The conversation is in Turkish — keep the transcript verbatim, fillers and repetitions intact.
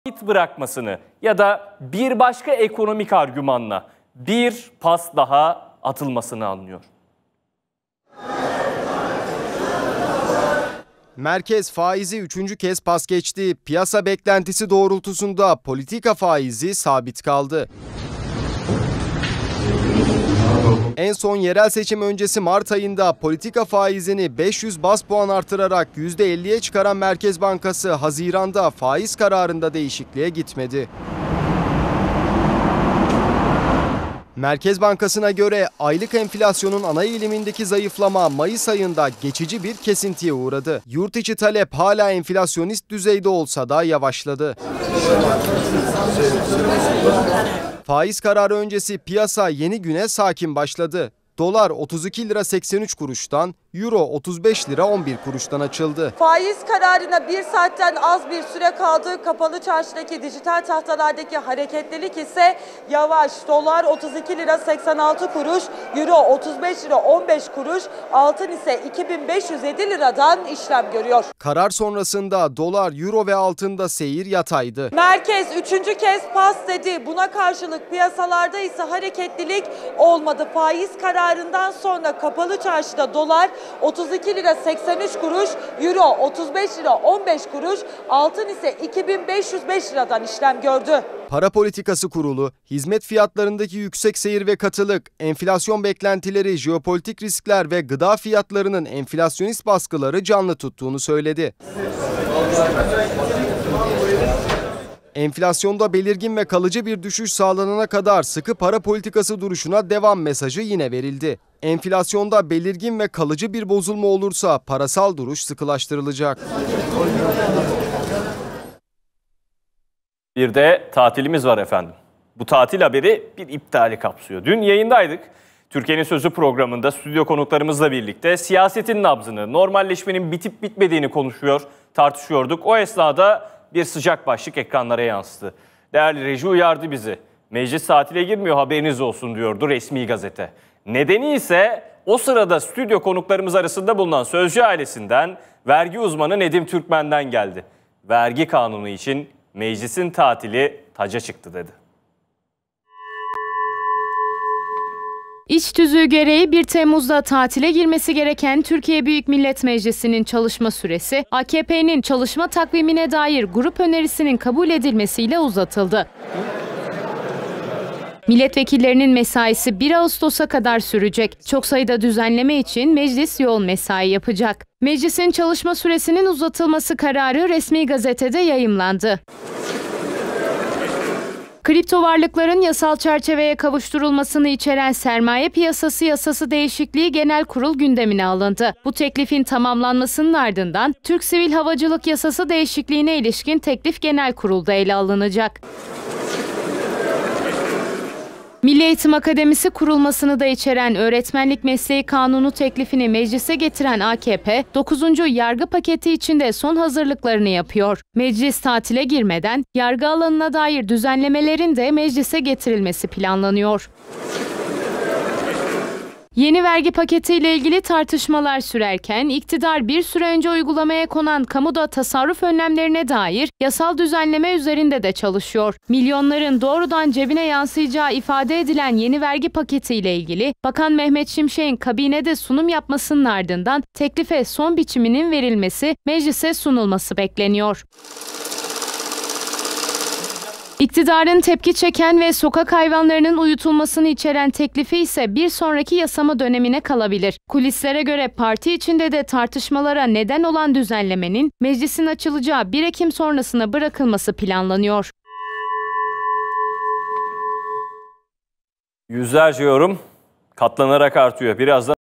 bırakmasını ya da bir başka ekonomik argümanla bir pas daha atılmasını anlıyor. Merkez faizi üçüncü kez pas geçti. Piyasa beklentisi doğrultusunda politika faizi sabit kaldı. En son yerel seçim öncesi Mart ayında politika faizini beş yüz baz puan artırarak yüzde elliye çıkaran Merkez Bankası Haziran'da faiz kararında değişikliğe gitmedi. Merkez Bankası'na göre aylık enflasyonun ana eğilimindeki zayıflama Mayıs ayında geçici bir kesintiye uğradı. Yurt içi talep hala enflasyonist düzeyde olsa da yavaşladı. Faiz kararı öncesi piyasa yeni güne sakin başladı. Dolar otuz iki lira seksen üç kuruştan, euro otuz beş lira on bir kuruştan açıldı. Faiz kararına bir saatten az bir süre kaldı. Kapalı çarşıdaki dijital tahtalardaki hareketlilik ise yavaş. Dolar otuz iki lira seksen altı kuruş, euro otuz beş lira on beş kuruş, altın ise iki bin beş yüz yedi liradan işlem görüyor. Karar sonrasında dolar, euro ve altında seyir yataydı. Merkez üçüncü kez pas dedi. Buna karşılık piyasalarda ise hareketlilik olmadı. Faiz kararından sonra kapalı çarşıda dolar otuz iki lira seksen üç kuruş, euro otuz beş lira on beş kuruş, altın ise iki bin beş yüz beş liradan işlem gördü. Para Politikası Kurulu, hizmet fiyatlarındaki yüksek seyir ve katılık, enflasyon beklentileri, jeopolitik riskler ve gıda fiyatlarının enflasyonist baskıları canlı tuttuğunu söyledi. Enflasyonda belirgin ve kalıcı bir düşüş sağlanana kadar sıkı para politikası duruşuna devam mesajı yine verildi. Enflasyonda belirgin ve kalıcı bir bozulma olursa parasal duruş sıkılaştırılacak. Bir de tatilimiz var efendim. Bu tatil haberi bir iptali kapsıyor. Dün yayındaydık. Türkiye'nin Sözü programında stüdyo konuklarımızla birlikte siyasetin nabzını, normalleşmenin bitip bitmediğini konuşuyor, tartışıyorduk. O esnada bir sıcak başlık ekranlara yansıdı. Değerli reji uyardı bizi. Meclis tatile girmiyor, haberiniz olsun diyordu resmi gazete. Nedeni ise o sırada stüdyo konuklarımız arasında bulunan Sözcü ailesinden vergi uzmanı Nedim Türkmen'den geldi. Vergi kanunu için meclisin tatili taca çıktı dedi. İç tüzüğü gereği bir Temmuz'da tatile girmesi gereken Türkiye Büyük Millet Meclisi'nin çalışma süresi, A K P'nin çalışma takvimine dair grup önerisinin kabul edilmesiyle uzatıldı. Milletvekillerinin mesaisi bir Ağustos'a kadar sürecek. Çok sayıda düzenleme için meclis yoğun mesai yapacak. Meclisin çalışma süresinin uzatılması kararı resmi gazetede yayımlandı. Kripto varlıkların yasal çerçeveye kavuşturulmasını içeren sermaye piyasası yasası değişikliği genel kurul gündemine alındı. Bu teklifin tamamlanmasının ardından Türk Sivil Havacılık Yasası değişikliğine ilişkin teklif genel kurulda ele alınacak. Milli Eğitim Akademisi kurulmasını da içeren öğretmenlik mesleği kanunu teklifini meclise getiren A K P, dokuzuncu yargı paketi içinde son hazırlıklarını yapıyor. Meclis tatile girmeden yargı alanına dair düzenlemelerin de meclise getirilmesi planlanıyor. Yeni vergi paketiyle ilgili tartışmalar sürerken iktidar bir süre önce uygulamaya konan kamuda tasarruf önlemlerine dair yasal düzenleme üzerinde de çalışıyor. Milyonların doğrudan cebine yansıyacağı ifade edilen yeni vergi paketiyle ilgili Bakan Mehmet Şimşek'in kabinede sunum yapmasının ardından teklife son biçiminin verilmesi, meclise sunulması bekleniyor. İktidarın tepki çeken ve sokak hayvanlarının uyutulmasını içeren teklifi ise bir sonraki yasama dönemine kalabilir. Kulislere göre parti içinde de tartışmalara neden olan düzenlemenin meclisin açılacağı bir Ekim sonrasına bırakılması planlanıyor. Yüzlerce yorum katlanarak artıyor. Birazdan